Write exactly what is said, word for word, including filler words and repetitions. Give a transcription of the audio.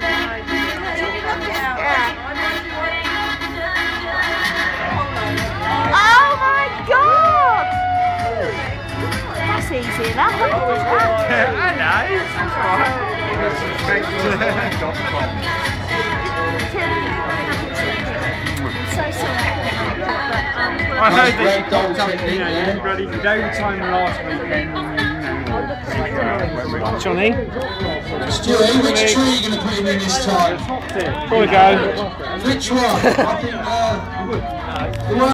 Oh my God! That's easy enough. I can do that. Yeah, I know. That's alright. So sorry. I heard that you got something, you know, you bloody did overtime last weekend. Johnny? Stewie, which tree are you going to put him in this time? Here we go. Which one? I think, uh, the one